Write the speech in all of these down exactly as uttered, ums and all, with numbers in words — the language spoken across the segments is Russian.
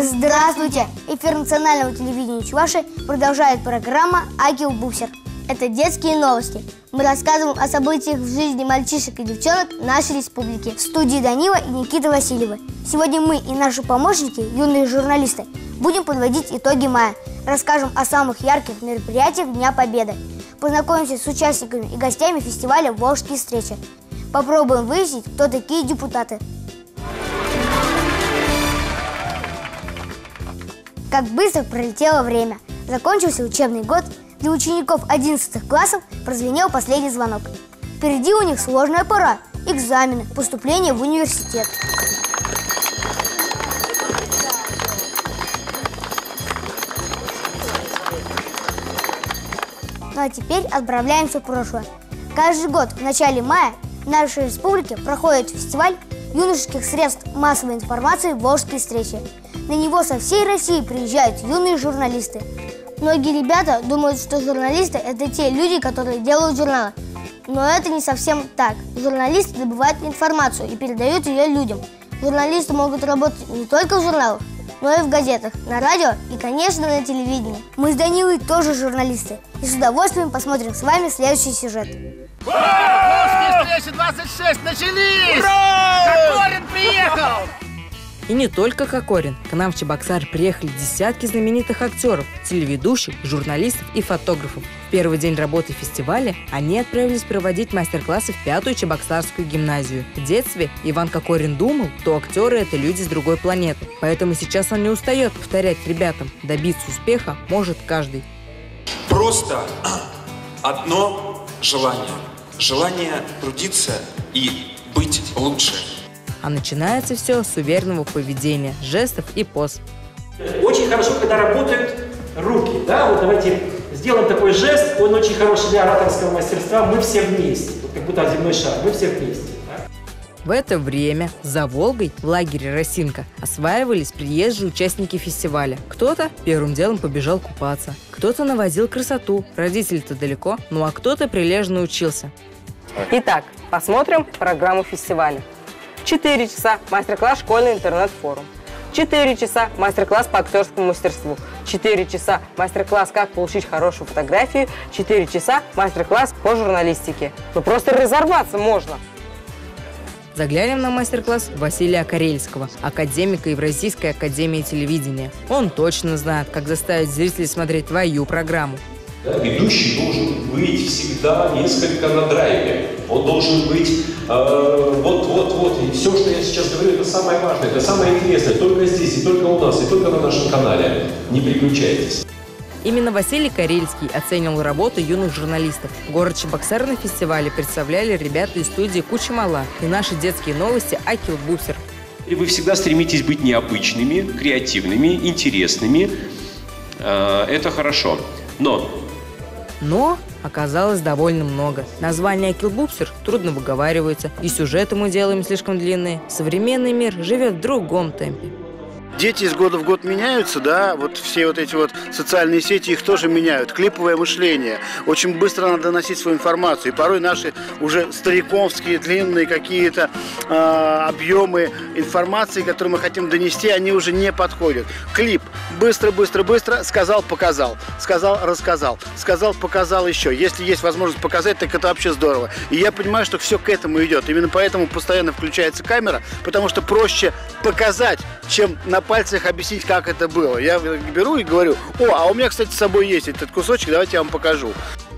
Здравствуйте! Эфир национального телевидения Чувашии продолжает программа «Акил Бусер». Это детские новости. Мы рассказываем о событиях в жизни мальчишек и девчонок нашей республики. В студии Данила и Никита Васильевы. Сегодня мы и наши помощники, юные журналисты, будем подводить итоги мая. Расскажем о самых ярких мероприятиях Дня Победы. Познакомимся с участниками и гостями фестиваля «Волжские встречи». Попробуем выяснить, кто такие депутаты. Как быстро пролетело время. Закончился учебный год. Для учеников одиннадцатых классов прозвенел последний звонок. Впереди у них сложная пора. Экзамены, поступление в университет. Ну а теперь отправляемся в прошлое. Каждый год в начале мая в нашей республике проходит фестиваль юношеских средств массовой информации «Волжские встречи». На него со всей России приезжают юные журналисты. Многие ребята думают, что журналисты – это те люди, которые делают журналы. Но это не совсем так. Журналисты добывают информацию и передают ее людям. Журналисты могут работать не только в журналах, но и в газетах, на радио и, конечно, на телевидении. Мы с Данилой тоже журналисты. И с удовольствием посмотрим с вами следующий сюжет. Волжские встречи двадцать шесть начались! Ура! Кокорин приехал! И не только Кокорин. К нам в Чебоксар приехали десятки знаменитых актеров, телеведущих, журналистов и фотографов. В первый день работы фестиваля они отправились проводить мастер-классы в пятую Чебоксарскую гимназию. В детстве Иван Кокорин думал, что актеры – это люди с другой планеты. Поэтому сейчас он не устает повторять ребятам: добиться успеха может каждый. Просто одно желание. Желание трудиться и быть лучше. А начинается все с уверенного поведения, жестов и поз. Очень хорошо, когда работают руки. Да? Вот давайте сделаем такой жест, он очень хороший для ораторского мастерства. Мы все вместе, вот как будто земной шар, мы все вместе. Да? В это время за Волгой в лагере «Росинка» осваивались приезжие участники фестиваля. Кто-то первым делом побежал купаться, кто-то наводил красоту, родители-то далеко, ну а кто-то прилежно учился. Итак, посмотрим программу фестиваля. четыре часа мастер-класс «Школьный интернет-форум». четыре часа мастер-класс по актерскому мастерству. четыре часа мастер-класс «Как получить хорошую фотографию». четыре часа мастер-класс по журналистике. Ну просто разорваться можно. Заглянем на мастер-класс Василия Карельского, академика Евразийской академии телевидения. Он точно знает, как заставить зрителей смотреть твою программу. Да, ведущий должен быть всегда несколько на драйве. Он должен быть вот-вот-вот. Э, и все, что я сейчас говорю, это самое важное, это самое интересное. Только здесь, и только у нас, и только на нашем канале. Не переключайтесь. Именно Василий Карельский оценивал работу юных журналистов. Город Чебоксар на фестивале представляли ребята из студии «Куча мала» и наши детские новости «Акил Бусер». И вы всегда стремитесь быть необычными, креативными, интересными. Э, это хорошо. Но... Но оказалось довольно много. Название «Акил Бусер» трудно выговаривается, и сюжеты мы делаем слишком длинные. Современный мир живет в другом темпе. Дети из года в год меняются, да, вот все вот эти вот социальные сети их тоже меняют. Клиповое мышление. Очень быстро надо доносить свою информацию. И порой наши уже стариковские, длинные какие-то э, объемы информации, которые мы хотим донести, они уже не подходят. Клип. Быстро, быстро, быстро. Сказал, показал. Сказал, рассказал. Сказал, показал еще. Если есть возможность показать, так это вообще здорово. И я понимаю, что все к этому идет. Именно поэтому постоянно включается камера, потому что проще показать, чем на пальцах объяснить, как это было. Я беру и говорю: о, а у меня, кстати, с собой есть этот кусочек, давайте я вам покажу.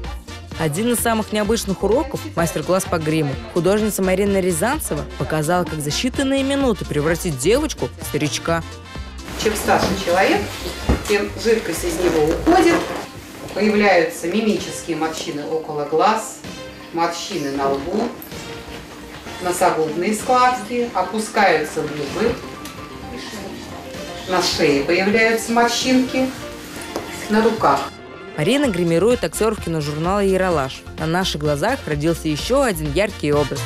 Один из самых необычных уроков – мастер-класс по гриму. Художница Марина Рязанцева показала, как за считанные минуты превратить девочку в старичка. Чем старше человек, тем жидкость из него уходит, появляются мимические морщины около глаз, морщины на лбу, носогубные складки, опускаются губы, на шее появляются морщинки, на руках. Марина гримирует актеров киножурнала «Ералаш». На наших глазах родился еще один яркий образ.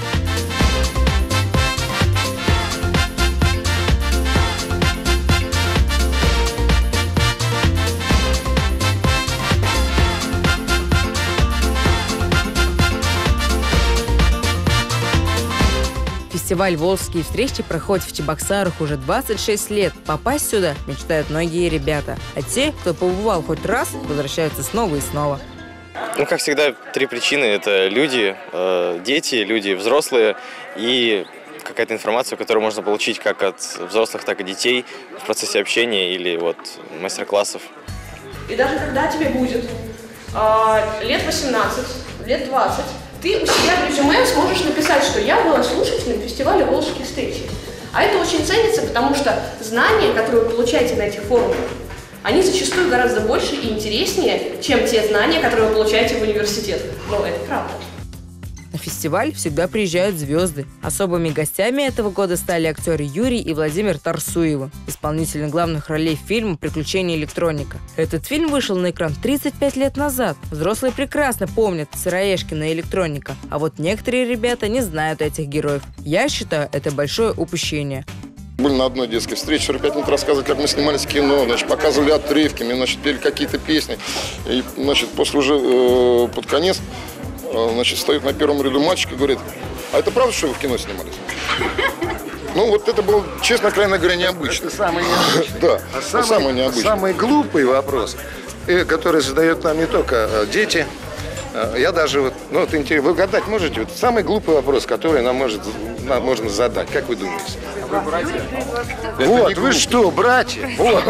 Фестиваль «Волжские встречи» проходит в Чебоксарах уже двадцать шесть лет. Попасть сюда мечтают многие ребята. А те, кто побывал хоть раз, возвращаются снова и снова. Ну, как всегда, три причины. Это люди, э, дети, люди взрослые и какая-то информация, которую можно получить как от взрослых, так и детей в процессе общения или вот мастер-классов. И даже когда тебе будет э, лет восемнадцать, лет двадцать, ты у себя в резюме сможешь написать, что я была слушателем фестиваля «Волжские встречи». А это очень ценится, потому что знания, которые вы получаете на этих форумах, они зачастую гораздо больше и интереснее, чем те знания, которые вы получаете в университетах. Но это правда. На фестиваль всегда приезжают звезды. Особыми гостями этого года стали актеры Юрий и Владимир Тарсуевы, исполнители главных ролей фильма «Приключения электроника». Этот фильм вышел на экран тридцать пять лет назад. Взрослые прекрасно помнят Сыроежкина и электроника, а вот некоторые ребята не знают этих героев. Я считаю, это большое упущение. Были на одной детской встрече, сорок пять минут рассказывали, как мы снимались кино, значит, показывали отрывки, мы, значит, пели какие-то песни. И, значит, после уже э, под конец, э, значит, стоит на первом ряду мальчик и говорит: а это правда, что вы в кино снимались? Ну, вот это было, честно, откровенно говоря, необычно. Это самый необычный. Да, а самый, самый необычный. Самый глупый вопрос, который задают нам не только дети. Я даже, вот, ну, вот, вы угадать можете? Вот самый глупый вопрос, который нам может, нам можно задать. Как вы думаете? Вы братья? Вот, вы что, братья? Вот.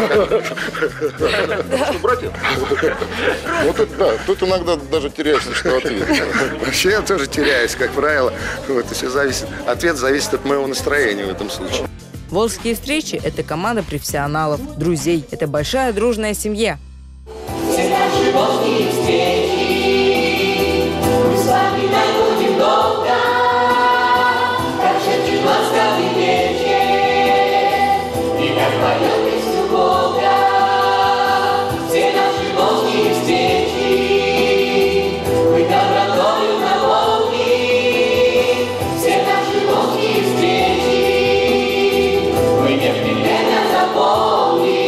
Что, братья? Вот это да, тут иногда даже теряешься, что ответить. Вообще я тоже теряюсь, как правило. Вот, все зависит, ответ зависит от моего настроения в этом случае. «Волжские встречи» — это команда профессионалов, друзей. Это большая дружная семья. Все наши волжские встречи мы с вами будем долго, как шепчет ласковый вечер, и как поет песню Бога. Все наши волжские встречи мы добротою наполним. Все наши волжские встречи мы непременно запомним.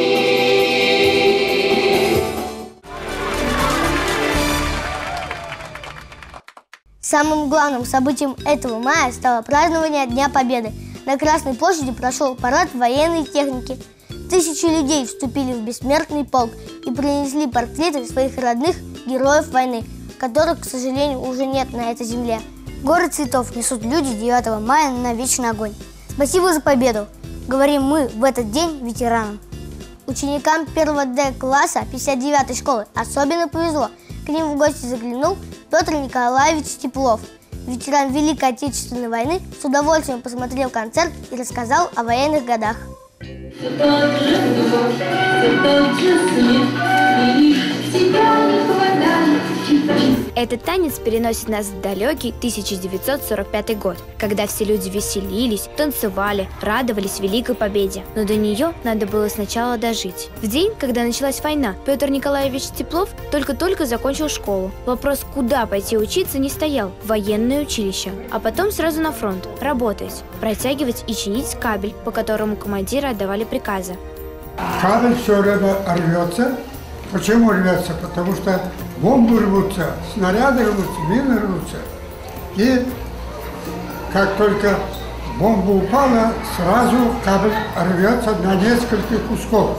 Самым главным событием этого мая стало празднование Дня Победы. На Красной площади прошел парад военной техники. Тысячи людей вступили в бессмертный полк и принесли портреты своих родных героев войны, которых, к сожалению, уже нет на этой земле. Горы цветов несут люди девятого мая на вечный огонь. Спасибо за победу, говорим мы в этот день ветеранам. Ученикам первого Д класса пятьдесят девятой школы особенно повезло. К ним в гости заглянул Петр Николаевич Теплов. Ветеран Великой Отечественной войны с удовольствием посмотрел концерт и рассказал о военных годах. Все тот же дождь, все тот же снег, и лишь тебя не хватает. Этот танец переносит нас в далекий тысяча девятьсот сорок пятый год, когда все люди веселились, танцевали, радовались Великой Победе. Но до нее надо было сначала дожить. В день, когда началась война, Петр Николаевич Теплов только-только закончил школу. Вопрос, куда пойти учиться, не стоял – в военное училище. А потом сразу на фронт, работать, протягивать и чинить кабель, по которому командиры отдавали приказы. Кабель все время рвется. Почему рвется? Потому что бомбы рвутся, снаряды рвутся, мины рвутся. И как только бомба упала, сразу кабель рвется на несколько кусков.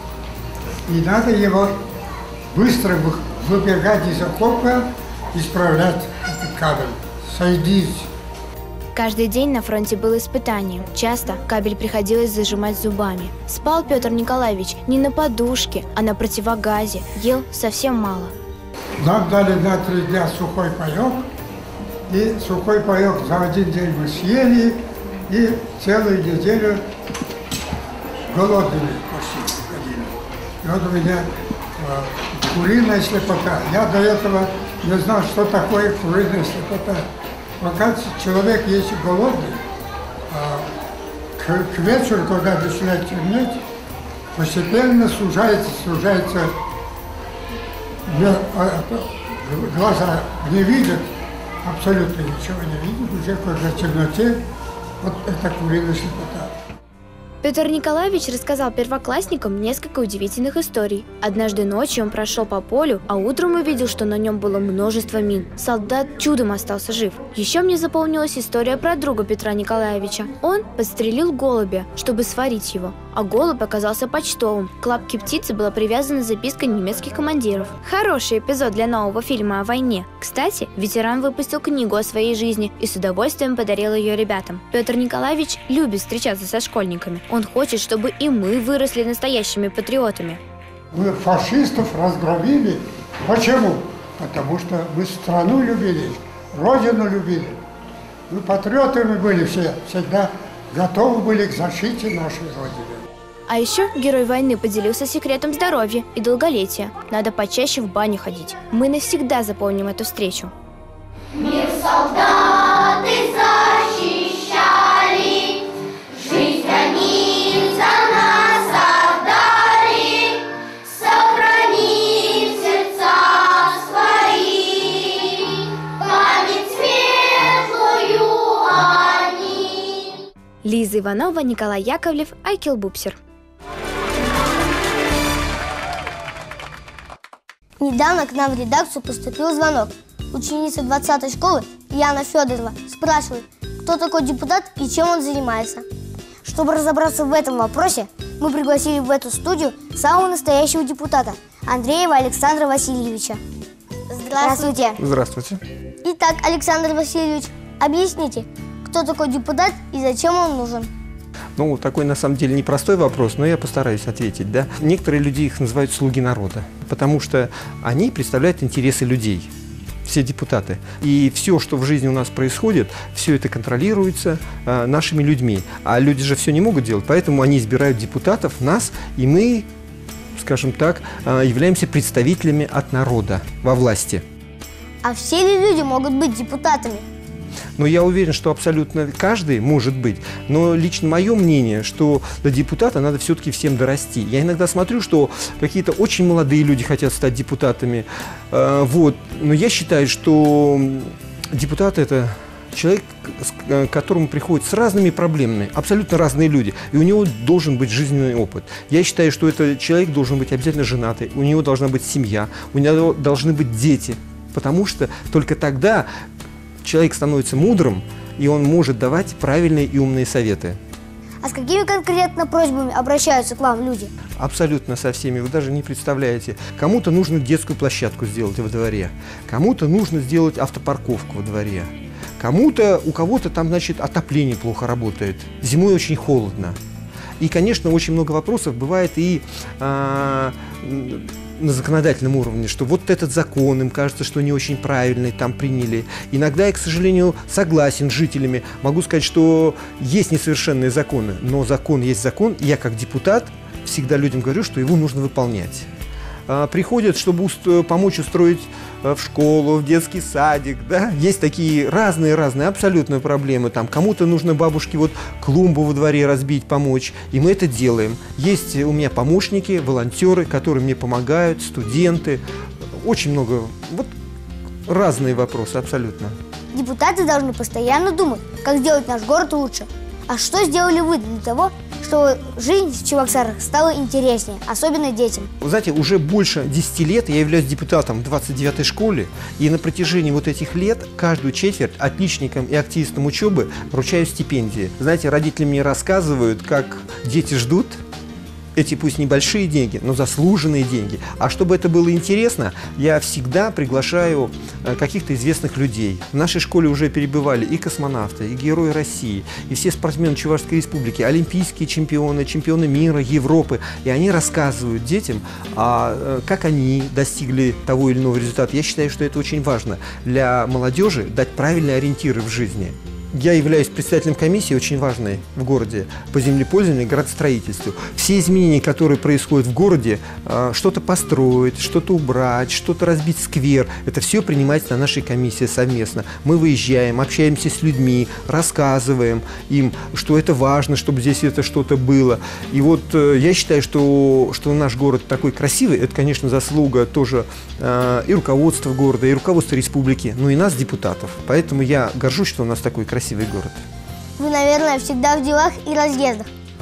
И надо его быстро выбегать из окопа, исправлять этот кабель, соединить. Каждый день на фронте было испытанием. Часто кабель приходилось зажимать зубами. Спал Петр Николаевич не на подушке, а на противогазе. Ел совсем мало. Нам дали на три дня сухой паек. И сухой паек за один день мы съели. И целую неделю голодными почти ходили. И вот у меня э, куриная слепота. Я до этого не знал, что такое куриная слепота. Пока человек, если голодный, к, к вечеру, когда начинает темнеть, постепенно сужается, сужается, глаза не видят, абсолютно ничего не видят, уже когда в темноте, вот это куриная слепота. Петр Николаевич рассказал первоклассникам несколько удивительных историй. Однажды ночью он прошел по полю, а утром увидел, что на нем было множество мин. Солдат чудом остался жив. Еще мне запомнилась история про друга Петра Николаевича. Он подстрелил голубя, чтобы сварить его, а голубь оказался почтовым. К лапке птицы была привязана записка немецких командиров. Хороший эпизод для нового фильма о войне. Кстати, ветеран выпустил книгу о своей жизни и с удовольствием подарил ее ребятам. Петр Николаевич любит встречаться со школьниками. Он хочет, чтобы и мы выросли настоящими патриотами. Мы фашистов разгромили. Почему? Потому что мы страну любили, родину любили. Мы патриотами были все, всегда готовы были к защите нашей родины. А еще герой войны поделился секретом здоровья и долголетия. Надо почаще в баню ходить. Мы навсегда запомним эту встречу. Мир солдаты защищали, жизнь они за нас отдали, сохрани в сердцах своих память светлую они. Лиза Иванова, Николай Яковлев, Айкел Бупсер. Недавно к нам в редакцию поступил звонок. Ученица двадцатой школы Яна Федорова спрашивает, кто такой депутат и чем он занимается. Чтобы разобраться в этом вопросе, мы пригласили в эту студию самого настоящего депутата Андреева Александра Васильевича. Здравствуйте. Здравствуйте. Итак, Александр Васильевич, объясните, кто такой депутат и зачем он нужен? Ну, такой на самом деле непростой вопрос, но я постараюсь ответить, да. Некоторые люди их называют слуги народа, потому что они представляют интересы людей, все депутаты. И все, что в жизни у нас происходит, все это контролируется э, нашими людьми. А люди же все не могут делать, поэтому они избирают депутатов, нас, и мы, скажем так, э, являемся представителями от народа во власти. А все ли люди могут быть депутатами? Но я уверен, что абсолютно каждый может быть. Но лично мое мнение, что до депутата надо все-таки всем дорасти. Я иногда смотрю, что какие-то очень молодые люди хотят стать депутатами. Э, вот. Но я считаю, что депутат – это человек, к которому приходят с разными проблемами, абсолютно разные люди. И у него должен быть жизненный опыт. Я считаю, что этот человек должен быть обязательно женатый, у него должна быть семья, у него должны быть дети. Потому что только тогда человек становится мудрым, и он может давать правильные и умные советы. А с какими конкретно просьбами обращаются к вам люди? Абсолютно со всеми. Вы даже не представляете. Кому-то нужно детскую площадку сделать во дворе, кому-то нужно сделать автопарковку во дворе, кому-то, у кого-то там, значит, отопление плохо работает, зимой очень холодно. И, конечно, очень много вопросов бывает и а, на законодательном уровне, что вот этот закон, им кажется, что не очень правильный, там приняли. Иногда я, к сожалению, согласен с жителями. Могу сказать, что есть несовершенные законы, но закон есть закон, и я как депутат всегда людям говорю, что его нужно выполнять. А, приходят, чтобы уст- помочь устроить в школу, в детский садик, да, есть такие разные-разные абсолютно проблемы, там, кому-то нужно бабушке вот клумбу во дворе разбить, помочь, и мы это делаем. Есть у меня помощники, волонтеры, которые мне помогают, студенты, очень много, вот разные вопросы абсолютно. Депутаты должны постоянно думать, как сделать наш город лучше. А что сделали вы для того, чтобы жизнь в Чебоксарах стала интереснее, особенно детям? Вы знаете, уже больше десяти лет я являюсь депутатом в двадцать девятой школе, и на протяжении вот этих лет каждую четверть отличникам и активистам учебы вручаю стипендии. Знаете, родители мне рассказывают, как дети ждут эти пусть небольшие деньги, но заслуженные деньги. А чтобы это было интересно, я всегда приглашаю каких-то известных людей. В нашей школе уже перебывали и космонавты, и герои России, и все спортсмены Чувашской республики, олимпийские чемпионы, чемпионы мира, Европы. И они рассказывают детям, а, как они достигли того или иного результата. Я считаю, что это очень важно для молодежи дать правильные ориентиры в жизни. Я являюсь председателем комиссии, очень важной в городе, по землепользованию и градостроительству. Все изменения, которые происходят в городе, что-то построить, что-то убрать, что-то разбить сквер, это все принимается на нашей комиссии совместно. Мы выезжаем, общаемся с людьми, рассказываем им, что это важно, чтобы здесь это что-то было. И вот я считаю, что, что наш город такой красивый, это, конечно, заслуга тоже и руководства города, и руководства республики, но и нас, депутатов. Поэтому я горжусь, что у нас такой красивый красивый город. Вы, наверное, всегда в делах и разъездах.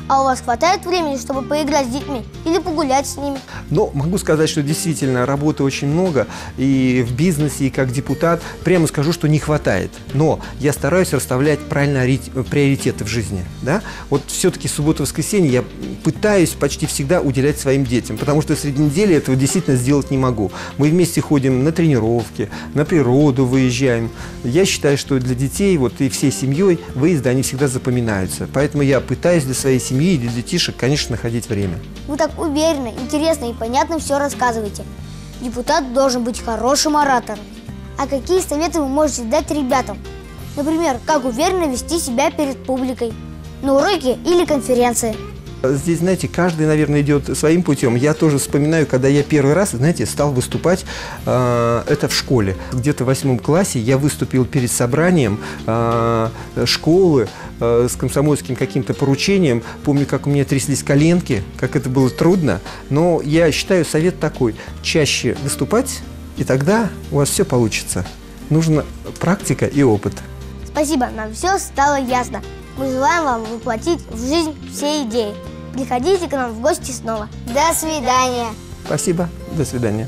А у вас хватает времени, чтобы поиграть с детьми или погулять с ними? Но могу сказать, что действительно работы очень много и в бизнесе, и как депутат. Прямо скажу, что не хватает. Но я стараюсь расставлять правильно приоритеты в жизни. Да? Вот все-таки суббота-воскресенье я пытаюсь почти всегда уделять своим детям, потому что среди недели этого действительно сделать не могу. Мы вместе ходим на тренировки, на природу выезжаем. Я считаю, что для детей вот, и всей семьей выезды, они всегда запоминаются. Поэтому я пытаюсь для своей семьи и для детишек, конечно, находить время. Вы так уверенно, интересно и понятно все рассказываете. Депутат должен быть хорошим оратором. А какие советы вы можете дать ребятам? Например, как уверенно вести себя перед публикой, на уроке или конференции? Здесь, знаете, каждый, наверное, идет своим путем. Я тоже вспоминаю, когда я первый раз, знаете, стал выступать, э, это в школе. Где-то в восьмом классе я выступил перед собранием э, школы э, с комсомольским каким-то поручением. Помню, как у меня тряслись коленки, как это было трудно. Но я считаю, совет такой: чаще выступать, и тогда у вас все получится. Нужна практика и опыт. Спасибо, нам все стало ясно. Мы желаем вам воплотить в жизнь все идеи. Приходите к нам в гости снова. До свидания. Спасибо. До свидания.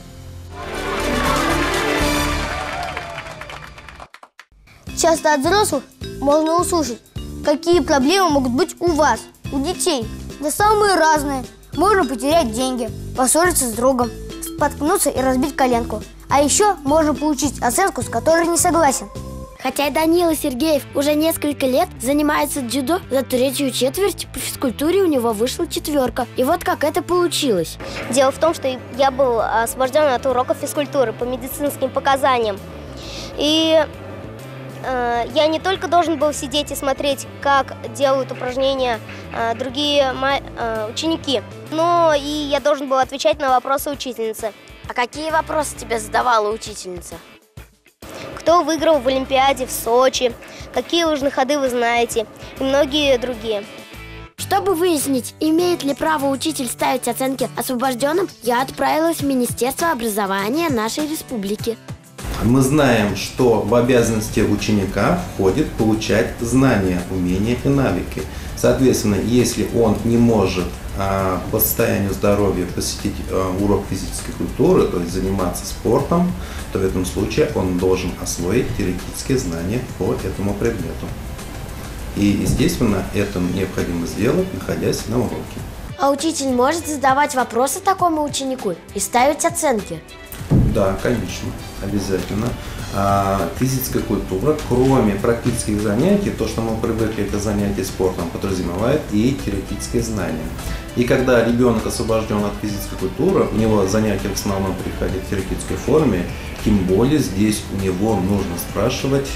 Часто от взрослых можно услышать, какие проблемы могут быть у вас, у детей. Да самые разные. Можно потерять деньги, поссориться с другом, споткнуться и разбить коленку. А еще можно получить оценку, с которой не согласен. Хотя Данила Сергеев уже несколько лет занимается дзюдо, за третью четверть по физкультуре у него вышла четверка. И вот как это получилось. Дело в том, что я был освобожден от уроков физкультуры по медицинским показаниям. И э, я не только должен был сидеть и смотреть, как делают упражнения э, другие э, ученики, но и я должен был отвечать на вопросы учительницы. А какие вопросы тебе задавала учительница? Кто выиграл в Олимпиаде в Сочи, какие лыжные ходы вы знаете и многие другие. Чтобы выяснить, имеет ли право учитель ставить оценки освобожденным, я отправилась в Министерство образования нашей республики. Мы знаем, что в обязанности ученика входит получать знания, умения и навыки. Соответственно, если он не может а, по состоянию здоровья посетить а, урок физической культуры, то есть заниматься спортом, то в этом случае он должен освоить теоретические знания по этому предмету. И, естественно, это необходимо сделать, находясь на уроке. А учитель может задавать вопросы такому ученику и ставить оценки? Да, конечно, обязательно. А, физическая культура, кроме практических занятий, то, что мы привыкли, это занятия спортом, подразумевает и теоретические знания. И когда ребенок освобожден от физической культуры, у него занятия в основном приходят в теоретической форме, тем более здесь у него нужно спрашивать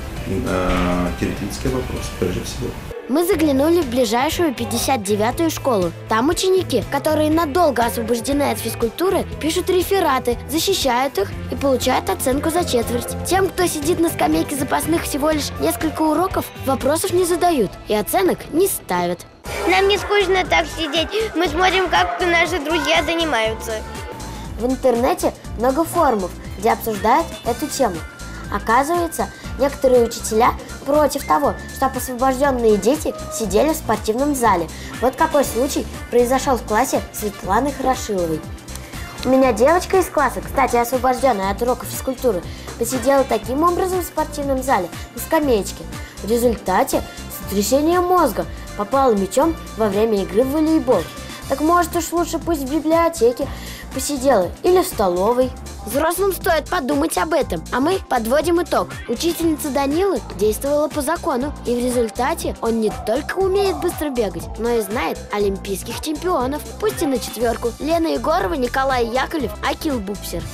э, теоретические вопросы, прежде всего. Мы заглянули в ближайшую пятьдесят девятую школу. Там ученики, которые надолго освобождены от физкультуры, пишут рефераты, защищают их и получают оценку за четверть. Тем, кто сидит на скамейке запасных всего лишь несколько уроков, вопросов не задают и оценок не ставят. Нам не скучно так сидеть. Мы смотрим, как наши друзья занимаются. В интернете много форумов, где обсуждают эту тему. Оказывается, некоторые учителя против того, чтобы освобожденные дети сидели в спортивном зале. Вот какой случай произошел в классе Светланы Хорошиловой. У меня девочка из класса, кстати, освобожденная от уроков физкультуры, посидела таким образом в спортивном зале на скамеечке. В результате сотрясение мозга, попала мячом во время игры в волейбол. Так может уж лучше пусть в библиотеке посидела или в столовой. Взрослым стоит подумать об этом, а мы подводим итог. Учительница Данилы действовала по закону, и в результате он не только умеет быстро бегать, но и знает олимпийских чемпионов, пусть и на четверку. Лена Егорова, Николай Яковлев, Акил Буксер.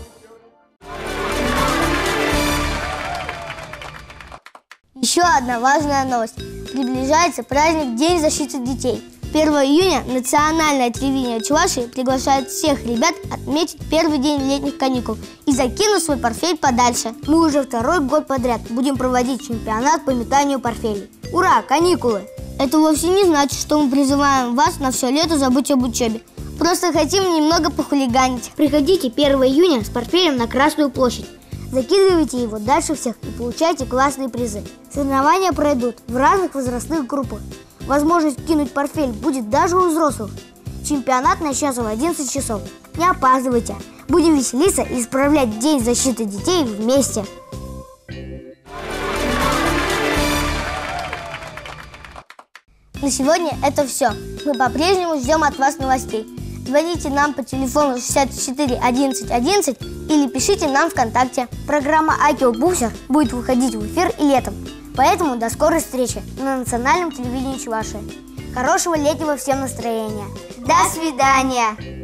Еще одна важная новость. Приближается праздник День защиты детей. первого июня национальное телевидение Чувашии приглашает всех ребят отметить первый день летних каникул и закинуть свой портфель подальше. Мы уже второй год подряд будем проводить чемпионат по метанию портфелей. Ура, каникулы! Это вовсе не значит, что мы призываем вас на все лето забыть об учебе. Просто хотим немного похулиганить. Приходите первого июня с портфелем на Красную площадь. Закидывайте его дальше всех и получайте классные призы. Соревнования пройдут в разных возрастных группах. Возможность кинуть портфель будет даже у взрослых. Чемпионат начнется в одиннадцать часов. Не опаздывайте. Будем веселиться и справлять День защиты детей вместе. На сегодня это все. Мы по-прежнему ждем от вас новостей. Звоните нам по телефону шестьдесят четыре одиннадцать одиннадцать или пишите нам ВКонтакте. Программа «Акио Буксер» будет выходить в эфир и летом. Поэтому до скорой встречи на национальном телевидении Чувашии. Хорошего летнего всем настроения. До свидания!